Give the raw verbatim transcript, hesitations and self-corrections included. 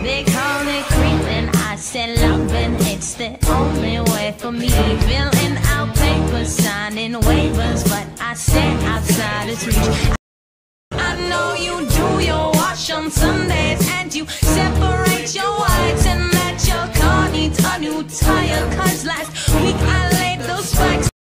They call it creeping, I said loving, it's the only way for me. Filling out papers, signing waivers, but I said outside its reach. I know you do your wash on Sundays and you separate